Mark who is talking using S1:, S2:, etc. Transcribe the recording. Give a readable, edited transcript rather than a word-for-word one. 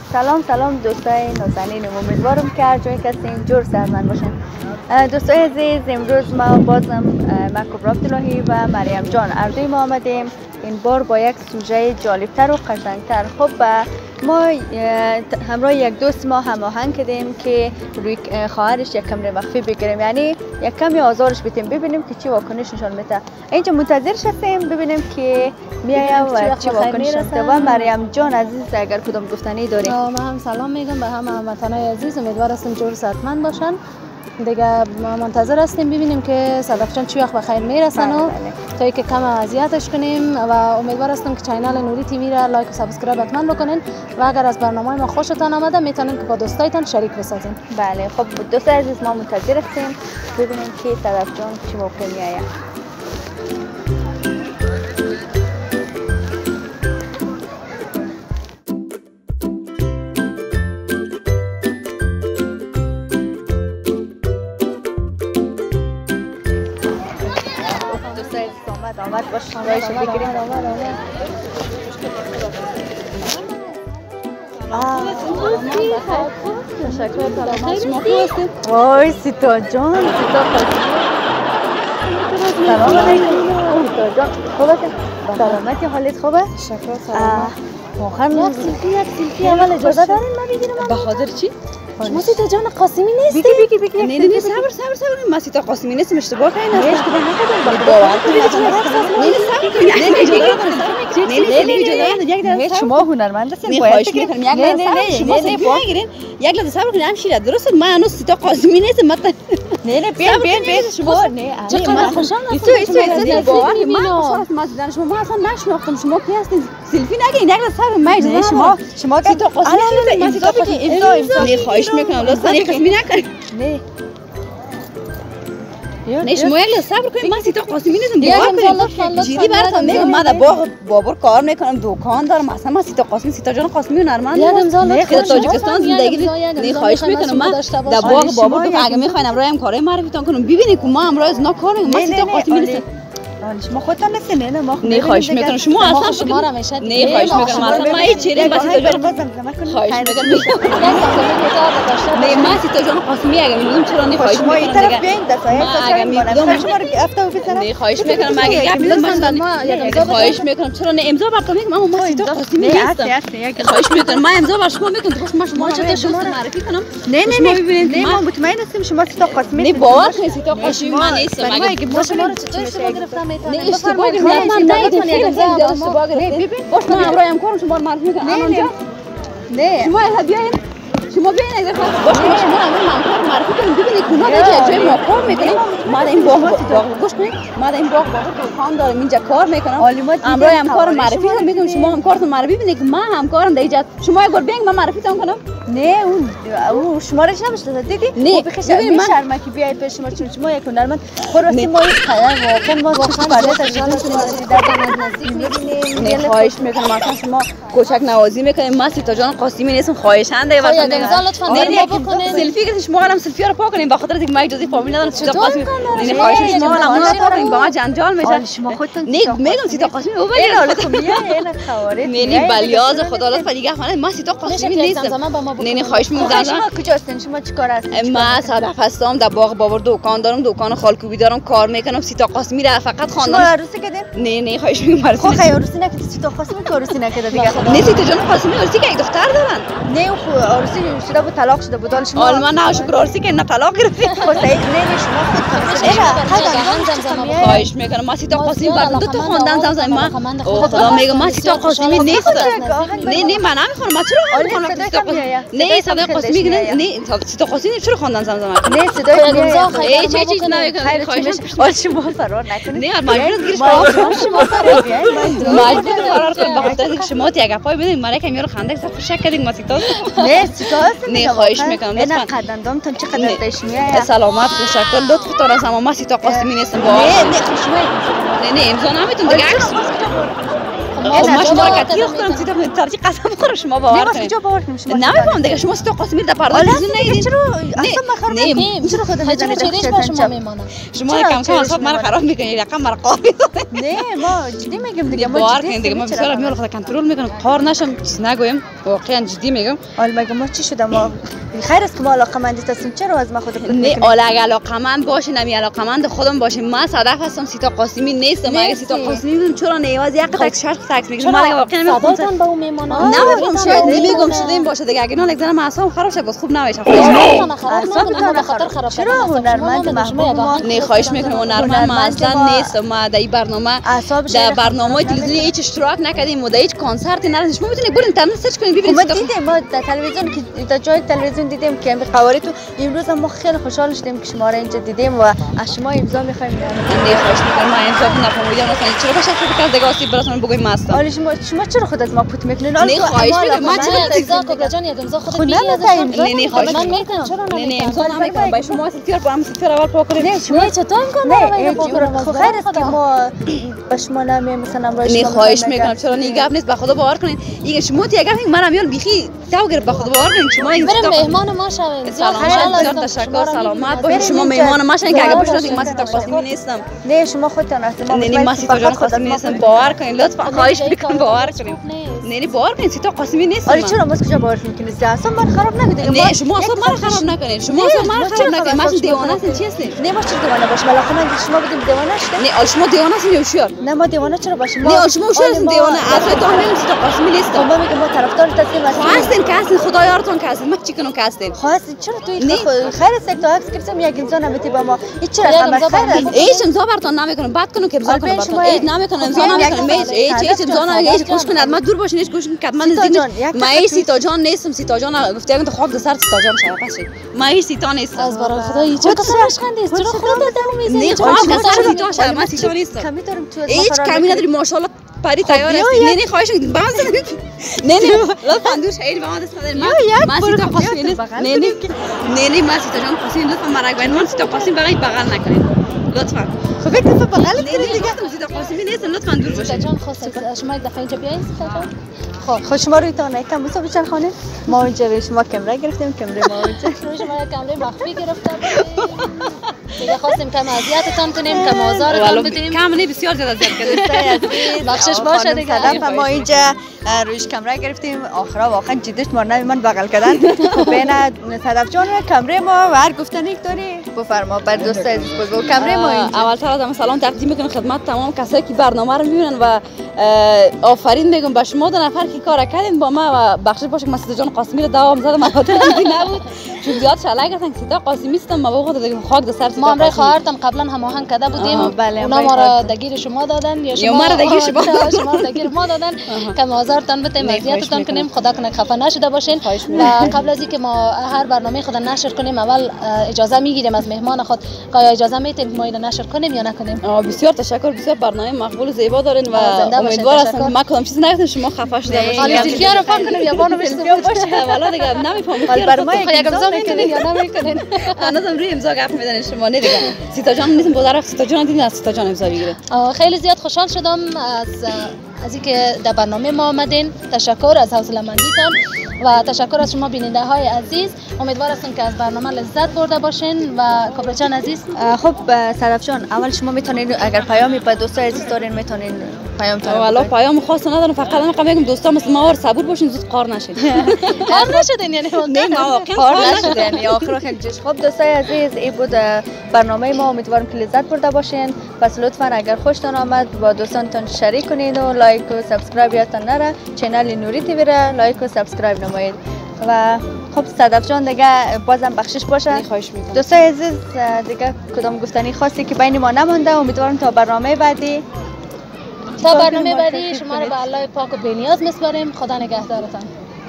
S1: سلام دوستای نازنین، امیدوارم که هر جایی که هستین جور سرمند باشین. دوستای عزیز، امروز ما بازم کبرا عبداللهی و مریم جان هر دوی ما آمدیم این بار با یک سوژه جالبتر و قشنگتر. خب ما همراه یک دوست ما هماهنگ کردیم که روی خواهرش یک کمره مخفی بگیریم، یعنی یک کمی آزارش بدیم، ببینیم که چی واکنش نشان میده. اینجا منتظرش هستیم ببینیم که میایه و چی واکنش میده. و مریم جان عزیز اگر کدام گفتنی داری؟
S2: من هم سلام میگم به همه هموطنای عزیز، امیدوار هستیم جور صحتمند باشن. دیگه ما منتظر هستیم ببینیم که صدف جان چی وقت به خیر میرسن و تا اینکه کم اذیتش کنیم و امیدوار هستم که چینل نوری تیوی را لایک و سابسکرایب حتما بکنین و اگر از برنامه ما خوشتان آمده میتونین که با دوستایتان شریک بسازین.
S1: بله خب دوستای عزیز ما منتظر هستیم ببینیم که صدف جان چی موقع میآید. آمد باش رایش بگیریم. وای سیتا جان، سیتا سلام علیکم. سیتا جان خوبه؟ سلامتی، حالت خوبه؟
S2: شکر. سلام.
S1: واقعا یک سیلفی اول اجازه دارین من بگیرم؟
S2: به خاطر چی؟ شما سیتا جان قاسمی نیستی؟
S1: بگی
S2: نه صبر من سیتا قاسمی نیستم، اشتباه کردین. نه باور
S1: کنید شما هنرمند هستین،
S2: خواهش می‌کنم یک لحظه صبر کنید همشیره. درسته من هنوز سیتا قاسمی نیستم.
S1: نه بین شما نه
S2: چقدر خوشحال هستم. باور کنید من دیدن شما اصلا نشناختم. شما کی هستین؟ سلفی نگین. یک لحظه صبر من شما سیتا قاسمی نه خواهش میکنم لطفا این قسمی نکنید. نه شما یک لحظه صبر کنید. من سیتا قاسمی نیستم. باور کنید جدی براتون میگم من در باغ بابر کار میکنم، دکان دارم. اصلا من سیتا قاسمی، سیتا جان قاسمی هنرمند در تاجیکستان زندگی. نه خواهش میکنم من در باغ بابر اگه میخواین امروز همکارای معرفیتون کنم ببینید که ما امروز از کار میکنم. من سیتا قاسمی نیستم.
S1: شما خودتان نیستین؟ نه ما
S2: نه خواهش میکنم شما اصلا شما را میشه. نه خواهش میکنم اصلا من هیچ چیزی بس سیتا جان خواهش میکنم. نه من سیتا جان قاسمی اگه میگم چرا نه خواهش میکنم.
S1: این طرف بیاین اگه میگم شما رو افتاد بزنم.
S2: نه خواهش میکنم اگه گپ میزنم خواهش میکنم چرا نه امضا بر کنید. من سیتا قاسمی نیستم. خواهش میکنم من امضا بر شما میکنم. تو شما چطور شما معرفی کنم؟
S1: نه ما مطمئن هستیم شما سیتا قاسمی
S2: نه باور کنید سیتا قاسمی من نیستم. اگه شما رو چطور اشتباه گرفتم نه اشتباه گرفتم. من اشتباه گرفتم. باش من امروز همکارم شما رو معرفی کنم. نه شما بیاین شما بیاین اگه باش شما امروز همکار معرفی کنیم ببینید کجا در جای ما کار میکنیم. ما در این باغ گوش کنید ما در این باغ دکان دارم اینجا کار میکنم. امروز همکار معرفی کنم میگم شما همکارتون معرفی ببینید که من همکارم در اینجا. شما اگر بیاین من معرفیتون کنم.
S1: نه اون شما رو نمیشناسه دیدی؟
S2: نه
S1: ببین من شرمه که بیاید پیش شما چون شما یک هنرمند خلاصی ما این خیلی واقعا ما فعالیت شما
S2: نه خواهش میکنم اصلا شما کوچک نوازی میکنیم. من سیتا جان قاسمی نیستم. خواهشنده واسه لطفا نه بکنین سلفی گرفتین شما هم سلفی رو پاک کنین. بخاطر اینکه من اجازه فامیل ندارم سیتا قاسمی. نه خواهش شما هم پاک کنین با ما جنجال میشه.
S1: شما خودتون
S2: نه میگم سیتا قاسمی او بگید
S1: اینا خوارد
S2: نه بلیاز خدا لطفا دیگه من سیتا قاسمی نیستم. نه خواهش میکنم.
S1: شما کجا هستین؟ شما چیکار هستین؟
S2: من صدف هستم در باغ بابر دکان دارم، دکان خالکوبی دارم کار میکنم. سیتا قاسمی را فقط خواندم.
S1: شما عروسی کردین؟
S2: نه خواهش میکنم عروسی.
S1: خب عروسی نکردی سیتا قاسمی که عروسی نکرده دیگه.
S2: نه سیتا جان قاسمی عروسی که دختر دارن.
S1: نه خو عروسی شده بود طلاق شده بود. شما
S2: من نه شکر عروسی که نه طلاق گرفتید.
S1: خب نه شما
S2: خواهش میکنم. من سیتا قاسمی بعد دو تا خواندن زمزمه من خدا میگم من سیتا قاسمی نیستم. نه من نمیخوام. من چرا میخوام سیتا قاسمی؟ نه سیتا قاسمی نه سیتا قاسمی چرا خواندن زمزمه؟
S1: نه صدای امضا
S2: چه چیز نمیکنه. خواهش
S1: شما فرار نکنید.
S2: نه مجبورید گیرش
S1: شما فرار بیاین.
S2: مجبور فرار کنید بخاطر اینکه شما یک گپای بدین من یکم یارو خنده صرف شک کردین ما سیتا.
S1: نه سیتا
S2: نه خواهش میکنم
S1: لطفا قدندام تون چقدر دایش میاد.
S2: سلامت تشکر لطفتون از ما سیتا قاسمی نیستم.
S1: نه شما
S2: نه امضا نمیتون دیگه عکس ما شما را کتیر کنم سیتا ترجیح قسم بخورم شما باور کنید.
S1: کجا باور کنیم شما؟
S2: نمی‌فهمم دیگه شما سیتا قاسمی در پرده تلویزیون ندیدین.
S1: چرا اصلا ما خراب نمی‌کنیم. چرا خودت
S3: چرا با شما میمونه؟
S2: شما کم کم حساب من خراب می‌کنید رقم مرا قابل.
S1: نه ما جدی میگم دیگه ما
S2: باور کنید دیگه ما بسیار میول خود کنترل میکنم قار نشم چیز نگویم واقعا جدی میگم.
S1: حالا مگه ما چی شده ما خیر است که ما علاقه‌مند هستیم چرا از ما خود
S2: نه حالا اگه علاقه‌مند باشین نمی علاقه‌مند خودم باشین ما صدف هستم سیتا قاسمی نیستم اگه سیتا قاسمی بودم چرا نیاز یک تک شرط تکس میگم ما واقعا
S3: صداتون به اون میمونه
S2: نمیگم شاید نمیگم شده این باشه دیگه اگه نه یک زنم اعصابم خراب شه باز خوب نمیشه
S1: چرا هنرمند محبوب ما
S2: نه خواهش میکنم هنرمند ما اصلا نیستم ما در این برنامه در برنامه تلویزیونی هیچ اشتراک نکردیم و در هیچ کنسرتی نرفتیم شما میتونید برید اینترنت سرچ کنید ببینید
S1: ما دیدیم ما در تلویزیون که در جای تلویزیون دیدیم که قواری تو امروز ما خیلی خوشحال شدیم که شما را اینجا دیدیم و از شما امضا می‌خوایم.
S2: نه خواهش میکنم ما امضا نفهمیدم مثلا چرا باشه فکر دیگه آسیب براتون بگویم ماست
S1: حالا شما چرا خود از ما پوت میکنین؟
S2: نه خواهش میکنم من چرا
S3: امضا کبرا جان یک امضا خودت میگی
S2: نه خواهش
S3: من میتونم چرا
S2: نه امضا نمیکنم با شما ستیار با هم ستیار اول پاک کنید
S3: نه چطور میکنم
S1: خب خیر است که ما به شما نمیم مثلا امروز
S2: نه خواهش میکنم چرا نه گپ نیست به خدا باور کنید دیگه شما دیگه گپ منم یال بیخی تو گرفت به خدا باور کنید شما این
S3: بریم مهمان ما شوین
S2: سلامت تشکر سلامت باشید شما مهمان ما شین که اگه باشید ما سیتا قاسمی نیستم
S1: نه شما خودتان هستید
S2: نه ما سیتا جان قاسمی نیستم باور کنید لطفا خواهش میکنم باور کنید نه باور کنید سیتا قاسمی نیستم
S1: آره چرا ما کجا باور میکنید اصلا من خراب نکنید
S2: نه شما اصلا من خراب نکنید شما اصلا من خراب نکنید ما دیوانه هستین چی هستین
S1: نه ما چرا دیوانه باشیم علاقه من شما بودیم دیوانه شده
S2: نه شما دیوانه هستین یا هوشیار
S1: نه ما دیوانه چرا باشیم
S2: نه شما هوشیار هستین دیوانه اصلا تو همین سیتا قاسمی نیستم
S1: ما میگم ما طرفدار هستیم
S2: هستین که هستین خدا یارتون که هستین ما چی کنم که هستین
S1: خواست چرا تو خیر است تو عکس گرفتم یک امضا نمیتی با ما هیچ چرا خیر است
S2: هیچ امضا براتون نمیکنم بعد کنم که امضا کنم براتون هیچ نمیکنم امضا نمیکنم هیچ امضا نمیکنم هیچ گوش کنید ما دور باشین هیچ گوش کنید من ما هیچ سیتا جان نیستم سیتا جان گفته اگه تو خواب در سر سیتا جان شما پاشید ما هیچ سیتا نیستم
S3: از برای خدا هیچ کسرش خندید چرا خودت دم میزنی
S2: نه خواب در سر سیتا شما ما سیتا نیستم
S1: کمی دارم تو
S2: هیچ کمی نداری ماشاءالله پری تیار است نه خواهش میکنم باز نه لطفا دور شهید با ما دست ندارید ما سیتا قاسمی نیست نه ما سیتا جان قاسمی لطفا مرا گوین سیتا قاسمی بغل نکنید لطفا
S1: خب یک دفعه بغلت کنید دیگه
S2: سیتا قاسمی نیست لطفا دور باشید
S3: سیتا جان خواست شما یک دفعه اینجا بیاین سیتا جان
S1: خب شما روی تا نیتم بسا بچن خانه ما اونجا به شما کمره گرفتیم کمره ما اونجا
S3: شما کمره مخفی گرفته دیگه خواستیم کم اذیتتون کنیم کم آزارتون بدیم
S2: کم نه بسیار زیاد اذیت کردید
S3: بخشش باشه دیگه
S1: ما اینجا رویش کمره گرفتیم آخرا واقعا جدیش مارنه من بغل کردن بین صدف جان کمره ما و هر گفتن یک داری بفرما بر دوست عزیز بگو کمره ما اینجا
S2: اول تر از سلام تقدیم میکنم خدمت تمام کسایی که برنامه رو میبینن و آفرین میگم به شما دو نفر که کار کردین با ما و بخشش باشه که سیتا جان قاسمی رو دوام زدم البته نبود چون زیاد شلای گفتن که سیتا قاسمی هستم ما بخاطر دیگه خاک در سر
S3: ما امروز خواهرتم قبلا هماهنگ کرده بودیم اونا ما را دگیر شما دادن یا شما
S2: را دگیر شما
S3: دگیر ما دادن کم آزارتان بتیم اذیتتون کنیم خدا کنه خفه نشده باشین و قبل از اینکه ما هر برنامه خود نشر کنیم اول اجازه میگیریم از مهمان خود که اجازه میتیم ما اینو نشر کنیم یا نکنیم
S2: بسیار تشکر بسیار برنامه مقبول و زیبا دارین و امیدوار هستم ما کدام چیزی نگفتم شما خفه شده باشین
S3: حالا دیگه رو فهم کنیم یا بانو بشیم
S2: باشه والا دیگه نمیفهمم
S1: برای یک
S3: امضا میکنین یا نمیکنین
S2: هنوزم روی امضا گپ میزنین شما نه دیگه سیتا جان نیستم بودار سیتا جان دیدین از سیتا جان امضا بگیره
S3: خیلی زیاد خوشحال شدم از اینکه در برنامه ما آمدین تشکر از حوصله‌مندیتان و تشکر از شما بیننده های عزیز امیدوار هستم که از برنامه لذت برده باشین و کبرا جان عزیز
S1: خب صدف جان اول شما میتونین اگر پیامی به دوستای عزیز دارین میتونین پیامتون
S2: والا پیام خاص ندارم فقط من میگم دوستا مثل ما صبور باشین زود قار نشین
S3: قار نشدین یعنی
S2: نه ما واقعا
S1: قار نشدین یعنی آخر خیلی جوش خب دوستای عزیز این بود برنامه ما امیدوارم که لذت برده باشین پس لطفا اگر خوشتون آمد با دوستانتون شریک کنید و لایک و سابسکرایب یادتون نره چنل نوری تیوی را لایک و سابسکرایب نمایید و خب صدف جان دیگه بازم بخشش باشه
S2: خواهش میکنم
S1: دوستای عزیز دیگه کدام گفتنی خاصی که بین ما نمونده امیدوارم تا برنامه بعدی
S3: شما رو به الله پاک و بی‌نیاز میسپاریم خدا نگهدارتان